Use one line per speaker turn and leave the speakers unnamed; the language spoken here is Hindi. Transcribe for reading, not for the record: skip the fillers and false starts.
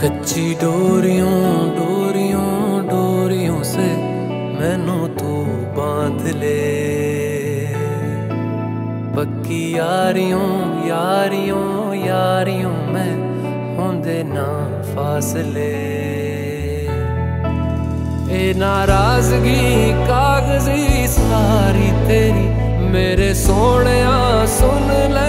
कच्ची डोरियों डोरियों डोरियों से मैनू तू बांध ले, पक्की यारियों यारियों यारियों में होंदे ना फासले। ए नाराजगी कागजी सारी तेरी मेरे सोहणिया सुन ले,